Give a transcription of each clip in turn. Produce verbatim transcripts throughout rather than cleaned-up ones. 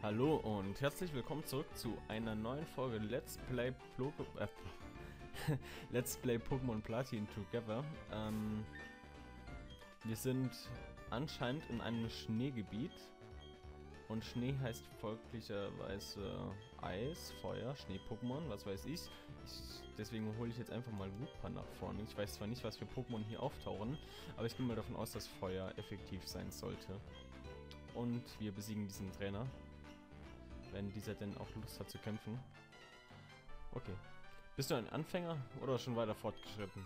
Hallo und herzlich willkommen zurück zu einer neuen Folge Let's Play Plo äh, Let's Play Pokémon Platin Together. Ähm, wir sind anscheinend in einem Schneegebiet und Schnee heißt folglicherweise Eis, Feuer, Schnee-Pokémon, was weiß ich. ich deswegen hole ich jetzt einfach mal Wooper nach vorne. Ich weiß zwar nicht, was für Pokémon hier auftauchen, aber ich gehe mal davon aus, dass Feuer effektiv sein sollte. Und wir besiegen diesen Trainer, wenn dieser denn auch Lust hat zu kämpfen. Okay. Bist du ein Anfänger oder schon weiter fortgeschritten?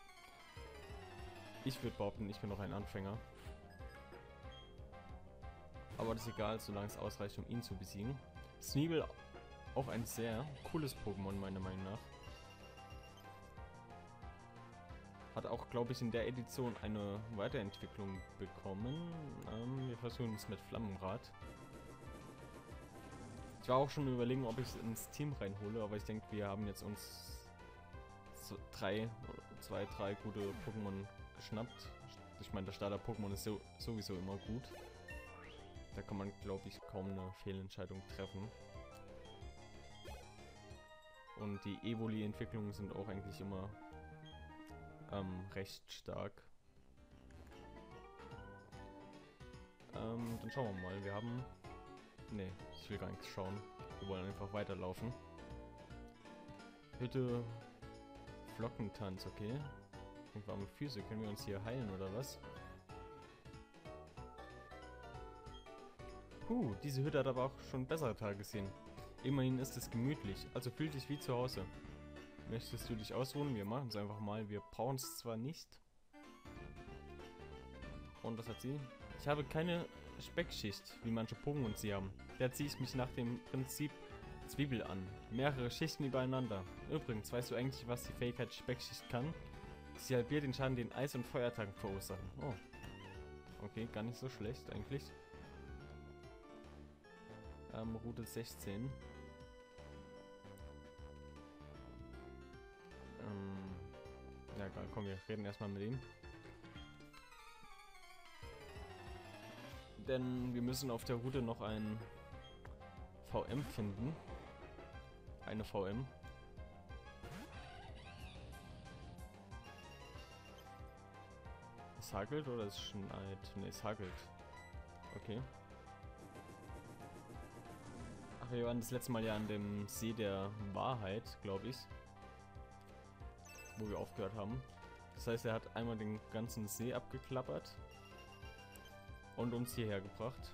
Ich würde behaupten, ich bin noch ein Anfänger. Aber das ist egal, solange es ausreicht, um ihn zu besiegen. Sneebel, auch ein sehr cooles Pokémon, meiner Meinung nach. Hat auch, glaube ich, in der Edition eine Weiterentwicklung bekommen. Ähm, wir versuchen es mit Flammenrad. Ich war auch schon überlegen, ob ich es ins Team reinhole, aber ich denke, wir haben jetzt uns so drei, zwei, drei gute Pokémon geschnappt. Ich meine, der Starter-Pokémon ist so, sowieso immer gut. Da kann man, glaube ich, kaum eine Fehlentscheidung treffen. Und die Evoli-Entwicklungen sind auch eigentlich immer ähm, recht stark. Ähm, dann schauen wir mal. Wir haben... Ne, ich will gar nichts schauen. Wir wollen einfach weiterlaufen. Hütte... Flockentanz, okay. Und warme Füße. Können wir uns hier heilen, oder was? Puh, diese Hütte hat aber auch schon bessere Tage gesehen. Immerhin ist es gemütlich, also fühl dich wie zu Hause. Möchtest du dich ausruhen? Wir machen es einfach mal. Wir brauchen es zwar nicht. Und was hat sie? Ich habe keine Speckschicht, wie manche Pokémon sie haben. Da ziehe ich mich nach dem Prinzip Zwiebel an. Mehrere Schichten übereinander. Übrigens, weißt du eigentlich, was die Fähigkeit Speckschicht kann? Sie halbiert den Schaden, den Eis- und Feuerattacken verursachen. Oh. Okay, gar nicht so schlecht eigentlich. Ähm, Route sechzehn. Ähm, ja, egal, komm, wir reden erstmal mit ihm. Denn wir müssen auf der Route noch ein V M finden. Eine V M. Es hagelt oder es schneit? Ne, es hagelt. Okay. Ach, wir waren das letzte Mal ja an dem See der Wahrheit, glaube ich. Wo wir aufgehört haben. Das heißt, er hat einmal den ganzen See abgeklappert. Und uns hierher gebracht.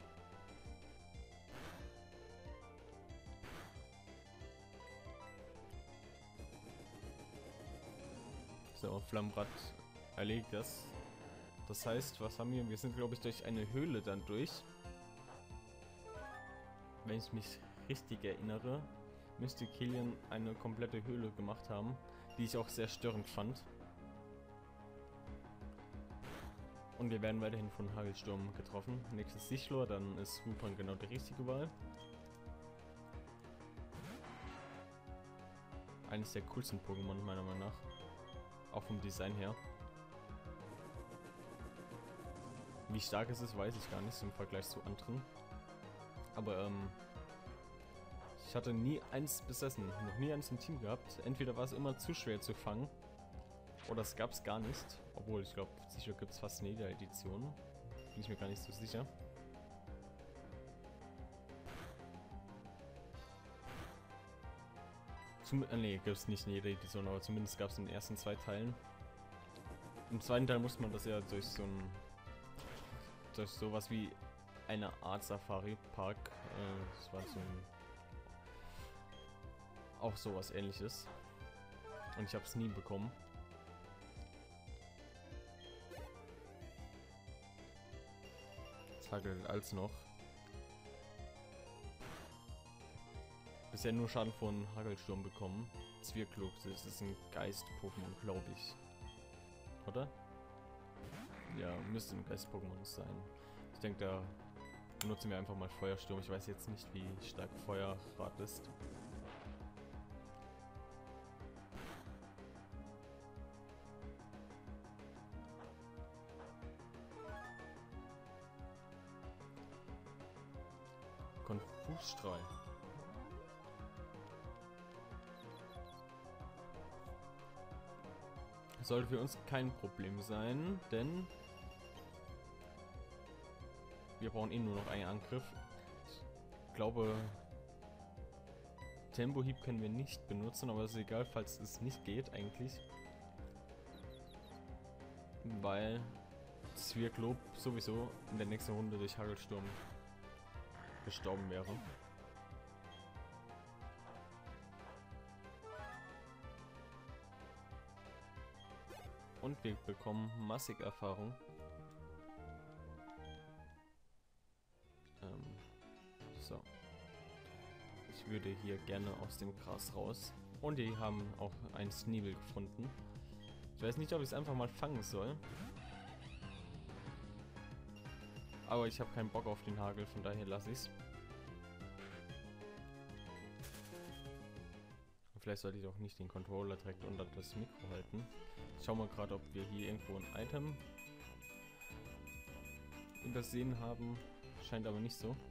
So, Flammenrad erledigt das. Das heißt, was haben wir? Wir sind, glaube ich, durch eine Höhle dann durch. Wenn ich mich richtig erinnere, müsste Killian eine komplette Höhle gemacht haben, die ich auch sehr störend fand. Und wir werden weiterhin von Hagelsturm getroffen. Nächstes Sichlor, dann ist Wupan genau die richtige Wahl. Eines der coolsten Pokémon meiner Meinung nach. Auch vom Design her. Wie stark es ist, weiß ich gar nicht im Vergleich zu anderen. Aber ähm, ich hatte nie eins besessen, noch nie eins im Team gehabt. Entweder war es immer zu schwer zu fangen, oder es gab es gar nicht. Obwohl, ich glaube, sicher gibt es fast eine jeder Edition. Bin ich mir gar nicht so sicher. Zum, äh, nee, gibt es nicht in jeder Edition, aber zumindest gab es in den ersten zwei Teilen. Im zweiten Teil musste man das ja durch so ein... durch sowas wie eine Art Safari-Park. Äh, das war so ein... auch sowas ähnliches. Und ich habe es nie bekommen. Es hagelt als noch. Bisher nur Schaden von Hagelsturm bekommen. Zwirklux, das ist ein Geist-Pokémon, glaube ich. Oder? Ja, müsste ein Geist-Pokémon sein. Ich denke, da benutzen wir einfach mal Feuersturm. Ich weiß jetzt nicht, wie stark Feuerrad ist. Kon Fußstrahl. Sollte für uns kein Problem sein, denn wir brauchen eh nur noch einen Angriff. Ich glaube, Tempohieb können wir nicht benutzen, aber es ist egal, falls es nicht geht eigentlich. Weil Zwerglob sowieso in der nächsten Runde durch Hagelsturm gestorben wäre. Und wir bekommen massig Erfahrung. Ähm, so. Ich würde hier gerne aus dem Gras raus. Und die haben auch einen Sneebel gefunden. Ich weiß nicht, ob ich es einfach mal fangen soll. Aber ich habe keinen Bock auf den Hagel, von daher lasse ich es. Vielleicht sollte ich auch nicht den Controller direkt unter das Mikro halten. Ich schau mal gerade, ob wir hier irgendwo ein Item übersehen haben. Scheint aber nicht so.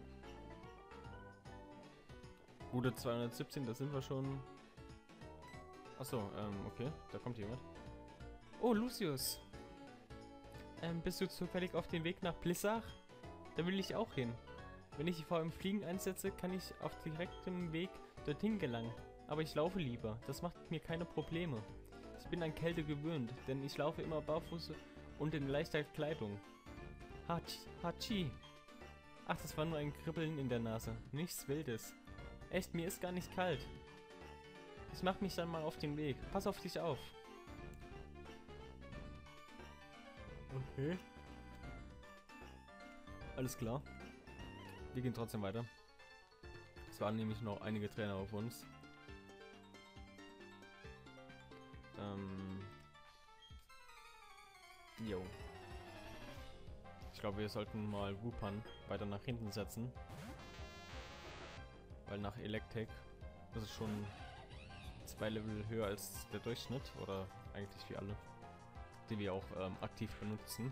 Gute zweihundertsiebzehn, da sind wir schon. Achso, ähm, okay, da kommt jemand. Oh, Lucius! Ähm, bist du zufällig auf dem Weg nach Blissach? Da will ich auch hin. Wenn ich vor dem Fliegen einsetze, kann ich auf direktem Weg dorthin gelangen. Aber ich laufe lieber, das macht mir keine Probleme. Ich bin an Kälte gewöhnt, denn ich laufe immer barfuß und in leichter Kleidung. Hachi, Hachi. Ach, das war nur ein Kribbeln in der Nase, nichts Wildes. Echt, mir ist gar nicht kalt. Ich mach mich dann mal auf den Weg. Pass auf dich auf. Okay. Alles klar. Wir gehen trotzdem weiter. Es waren nämlich noch einige Trainer auf uns. Ähm. Jo. Ich glaube, wir sollten mal Wupan weiter nach hinten setzen. Weil nach Electek ist es schon zwei Level höher als der Durchschnitt. Oder eigentlich wie alle, die wir auch ähm, aktiv benutzen.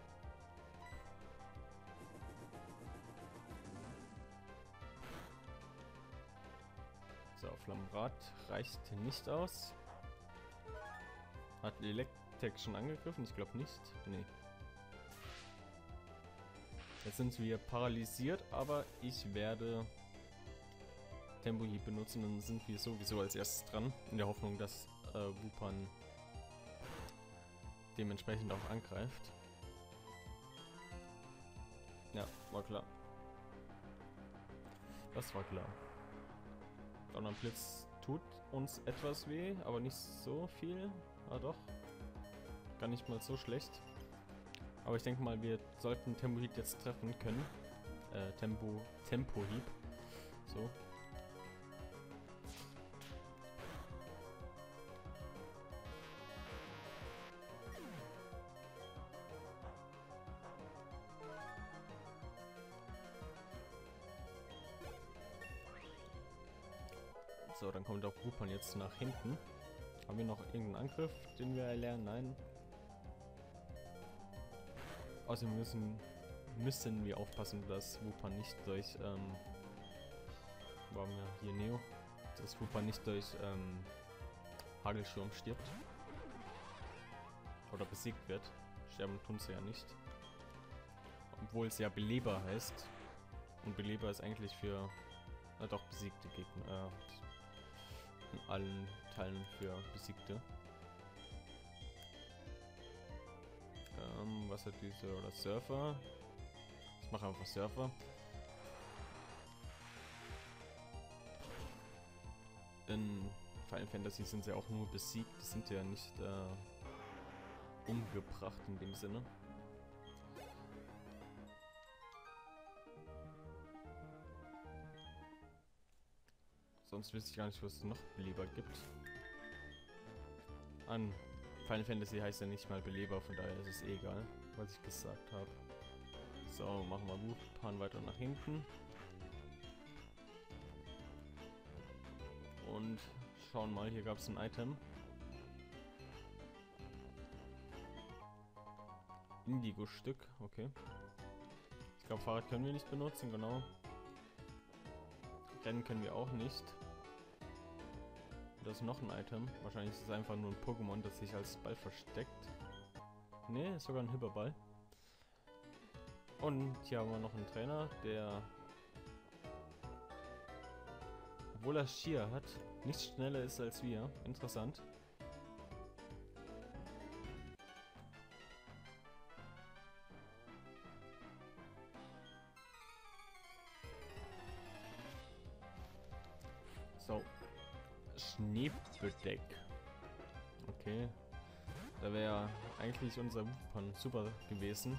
So, Flammenrad reicht nicht aus. Hat Electek schon angegriffen? Ich glaube nicht. Nee. Jetzt sind wir paralysiert, aber ich werde Tempohieb benutzen, dann sind wir sowieso als erstes dran. In der Hoffnung, dass äh, Wupan dementsprechend auch angreift. Ja, war klar. Das war klar. Donnerblitz tut uns etwas weh, aber nicht so viel. Ah doch. Gar nicht mal so schlecht. Aber ich denke mal, wir sollten Tempohieb jetzt treffen können. Äh, Tempo, Tempohieb. So. So, dann kommt auch Wupan jetzt nach hinten. Haben wir noch irgendeinen Angriff, den wir erlernen? Nein. Außerdem müssen, müssen wir aufpassen, dass Wupan nicht durch, ähm, wo haben wir hier Neo? Dass Wupan nicht durch, ähm, Hagelsturm stirbt. Oder besiegt wird. Sterben tun sie ja nicht. Obwohl es ja Beleber heißt. Und Beleber ist eigentlich für, na doch, besiegte Gegner, äh, in allen Teilen für Besiegte. Ähm, was hat diese, oder Surfer? Ich mache einfach Surfer. In Final Fantasy sind sie auch nur besiegt, die sind ja nicht äh, umgebracht in dem Sinne. Sonst wüsste ich gar nicht, was es noch Beleber gibt. An Final Fantasy heißt ja nicht mal Beleber, von daher ist es eh egal, was ich gesagt habe. So, machen wir Wupan weiter nach hinten. Und schauen mal, hier gab es ein Item. Indigo-Stück, okay. Ich glaube, Fahrrad können wir nicht benutzen, genau. rennen können wir auch nicht. Da ist noch ein Item. Wahrscheinlich ist es einfach nur ein Pokémon, das sich als Ball versteckt. Ne, ist sogar ein Hyperball. Und hier haben wir noch einen Trainer, der, obwohl er Skier hat, nicht schneller ist als wir. Interessant. So. Schneebedeck. Okay. Da wäre eigentlich unser Wupan super gewesen.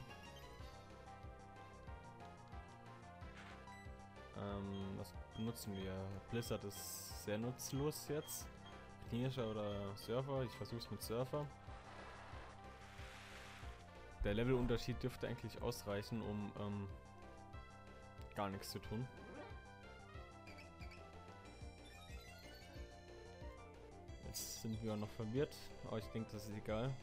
Ähm, was benutzen wir? Blizzard ist sehr nutzlos jetzt. Knirscher oder Surfer? Ich versuche es mit Surfer. Der Levelunterschied dürfte eigentlich ausreichen, um ähm, gar nichts zu tun. Jetzt sind wir noch verwirrt, aber ich denke, das ist egal.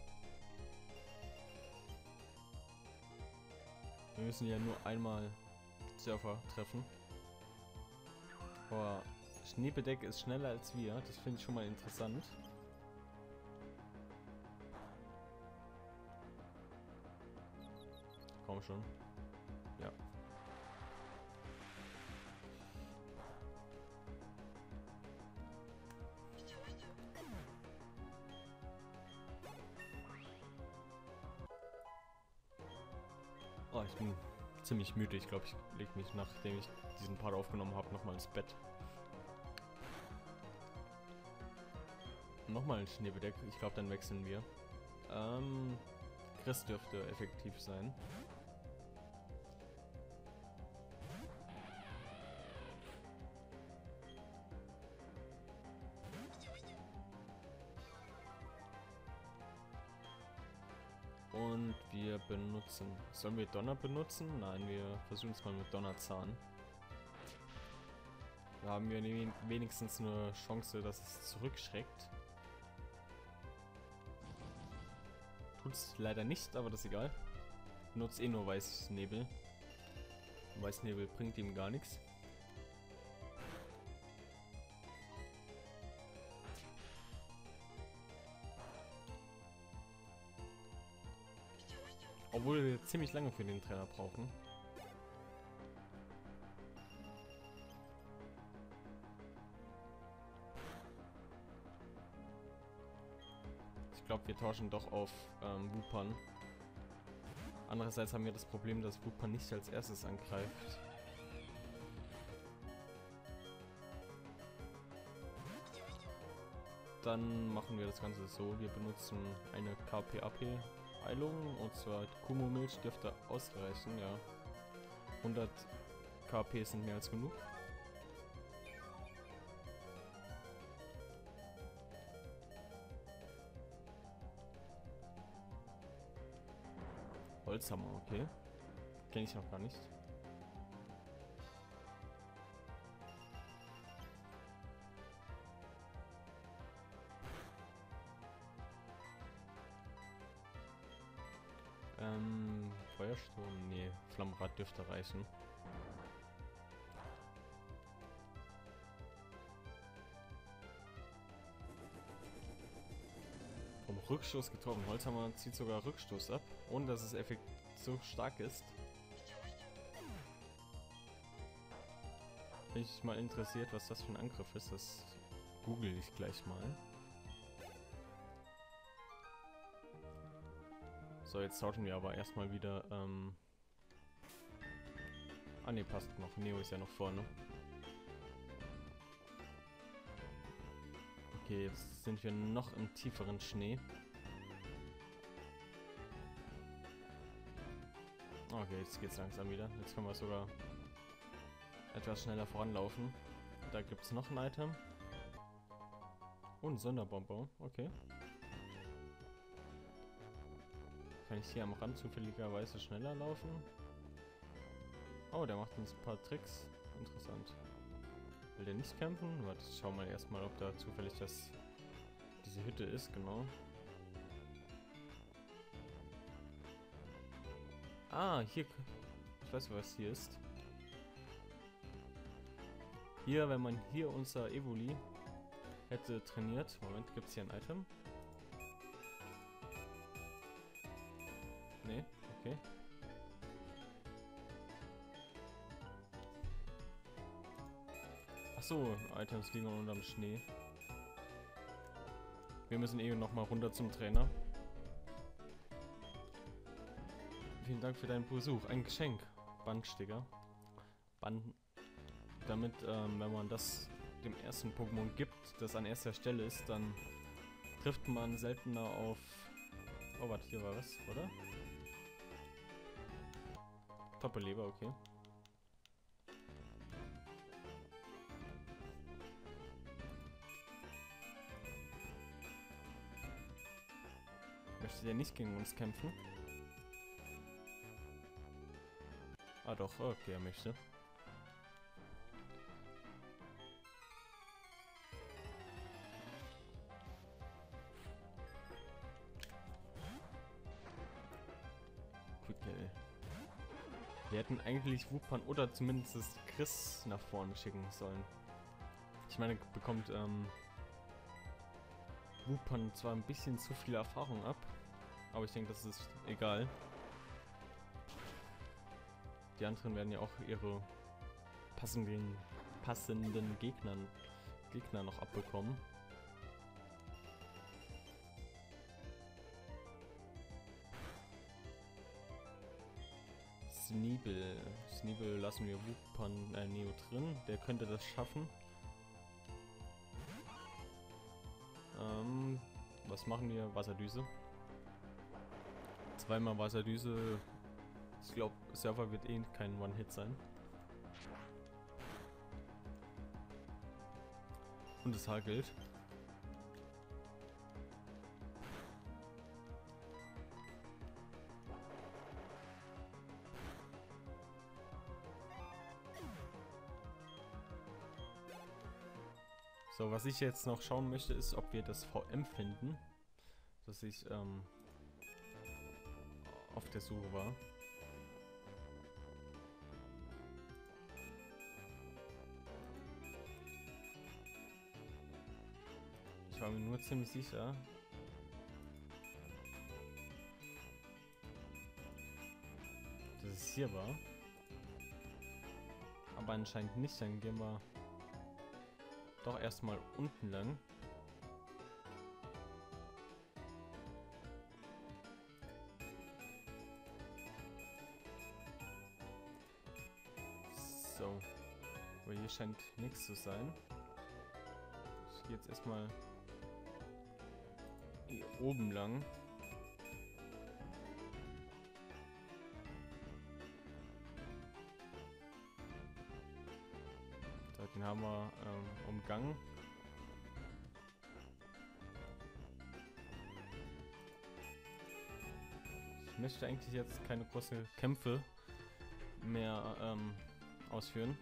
Wir müssen ja nur einmal Surfer treffen. Aber Schneebedeck ist schneller als wir, das finde ich schon mal interessant. Komm schon. Ja. Oh, ich bin ziemlich müde. Ich glaube, ich lege mich, nachdem ich diesen Part aufgenommen habe, nochmal ins Bett. Nochmal ein Schneebedeck. Ich glaube, dann wechseln wir. Ähm, Chris dürfte effektiv sein. Und wir benutzen... Sollen wir Donner benutzen? Nein, wir versuchen es mal mit Donnerzahn. Da haben wir wenigstens eine Chance, dass es zurückschreckt. Tut es leider nicht, aber das ist egal. Benutzt eh nur Weißnebel. Weißnebel bringt ihm gar nichts. Obwohl wir ziemlich lange für den Trainer brauchen. Ich glaube, wir tauschen doch auf ähm, Wupan. Andererseits haben wir das Problem, dass Wupan nicht als erstes angreift. Dann machen wir das Ganze so. Wir benutzen eine K P A P Heilung, und zwar Kumo-Milch dürfte ausreichen, ja. hundert K P sind mehr als genug. Holzhammer, okay. Kenne ich noch gar nicht. Ähm, Feuersturm? Nee, Flammenrad dürfte reichen. Vom Rückstoß getroffen. Holzhammer zieht sogar Rückstoß ab, ohne dass es effektiv so stark ist. Bin ich mal interessiert, was das für ein Angriff ist. Das google ich gleich mal. So, jetzt tauschen wir aber erstmal wieder, ähm... Ah ne, passt noch. Neo ist ja noch vorne. Okay, jetzt sind wir noch im tieferen Schnee. Okay, jetzt geht's langsam wieder. Jetzt können wir sogar etwas schneller voranlaufen. Da gibt's noch ein Item. Und ein Sonderbonbon, okay. Kann ich hier am Rand zufälligerweise schneller laufen? Oh, der macht uns ein paar Tricks. Interessant. Will der nicht kämpfen? Warte, ich schau mal erstmal, ob da zufällig das diese Hütte ist, genau. Ah, hier. Ich weiß, was hier ist. Hier, wenn man hier unser Evoli hätte trainiert. Moment, gibt es hier ein Item? Nee, okay. Achso, Items liegen unterm Schnee. Wir müssen eh noch mal runter zum Trainer. Vielen Dank für deinen Besuch. Ein Geschenk. Bandsticker. Band. Damit, ähm, wenn man das dem ersten Pokémon gibt, das an erster Stelle ist, dann trifft man seltener auf... Oh, warte, hier war was, oder? Doppelleber, okay. Möchte der nicht gegen uns kämpfen? Ah doch, okay, er möchte. Gut, okay. Wir hätten eigentlich Wupan oder zumindest Chris nach vorne schicken sollen. Ich meine, bekommt ähm, Wupan zwar ein bisschen zu viel Erfahrung ab, aber ich denke, das ist egal. Die anderen werden ja auch ihre passenden, passenden Gegnern, Gegner noch abbekommen. Sneebel. Sneebel lassen wir Wupan äh, Neo drin. Der könnte das schaffen. Ähm, was machen wir? Wasserdüse. Zweimal Wasserdüse. Ich glaube, Server wird eh kein One-Hit sein. Und es hagelt. So, was ich jetzt noch schauen möchte, ist, ob wir das V M finden. Dass ich ähm, auf der Suche war. Ich war mir nur ziemlich sicher, dass es hier war. Aber anscheinend nicht, dann gehen wir doch erstmal unten lang. So. Aber hier scheint nichts zu sein. Ich gehe jetzt erstmal hier oben lang. Den haben wir ähm, umgangen. Ich möchte eigentlich jetzt keine großen Kämpfe mehr ähm, ausführen.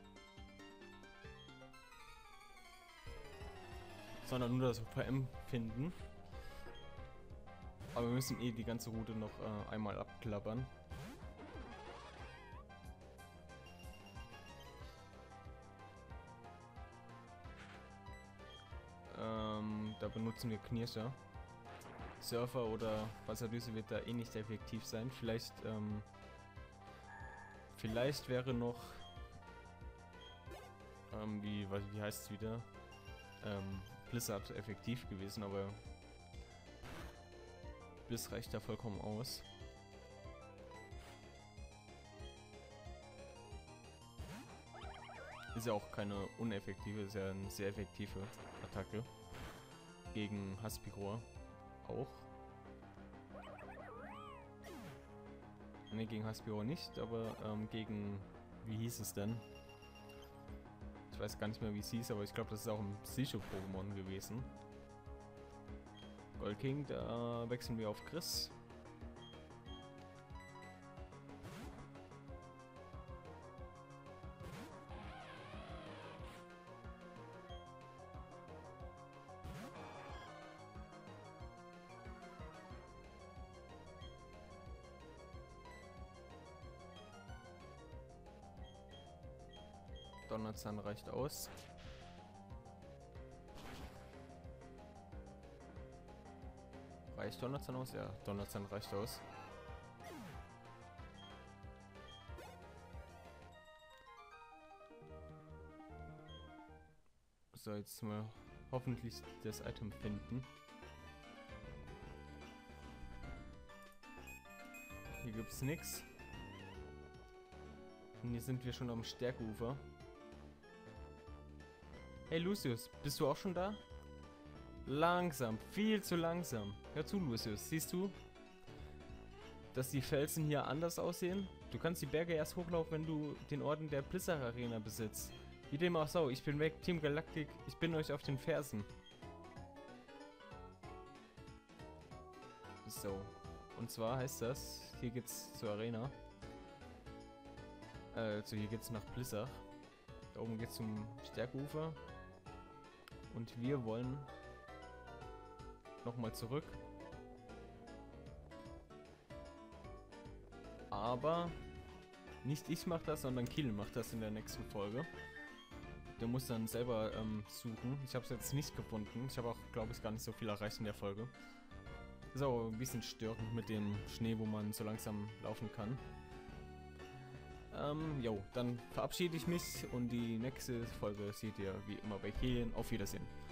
Sondern nur das V M finden. Aber wir müssen eh die ganze Route noch äh, einmal abklappern. Ähm, da benutzen wir Knirscher. Surfer oder Wasserdüse wird da eh nicht effektiv sein. Vielleicht, ähm, vielleicht wäre noch, ähm, wie, wie heißt es wieder, ähm, Blizzard effektiv gewesen, aber Blizz reicht da vollkommen aus. Ist ja auch keine uneffektive, ist ja eine sehr effektive Attacke. Gegen Haspiror auch. Ne, gegen Haspiror nicht, aber ähm, gegen... Wie hieß es denn? Ich weiß gar nicht mehr, wie es hieß, aber ich glaube, das ist auch ein Psycho-Pokémon gewesen. Gold King, da wechseln wir auf Chris. Donnerzahn reicht aus. Reicht Donnerzahn aus? Ja, Donnerzahn reicht aus. So, jetzt mal hoffentlich das Item finden. Hier gibt's nichts. Und hier sind wir schon am Stärkeufer. Hey Lucius, bist du auch schon da? Langsam, viel zu langsam. Hör zu, Lucius, siehst du, dass die Felsen hier anders aussehen? Du kannst die Berge erst hochlaufen, wenn du den Orden der Blizzard Arena besitzt. Wie dem auch so, ich bin weg, Team Galactic, ich bin euch auf den Fersen. So, und zwar heißt das, hier geht's zur Arena. Also hier geht's nach Blizzard. Da oben geht's zum Stärkeufer. Und wir wollen nochmal zurück. Aber nicht ich mache das, sondern Kiel macht das in der nächsten Folge. Der muss dann selber ähm, suchen. Ich habe es jetzt nicht gefunden. Ich habe auch, glaube ich, gar nicht so viel erreicht in der Folge. Ist auch ein bisschen störend mit dem Schnee, wo man so langsam laufen kann. Ähm, jo, dann verabschiede ich mich und die nächste Folge seht ihr wie immer bei Kiel. Auf Wiedersehen.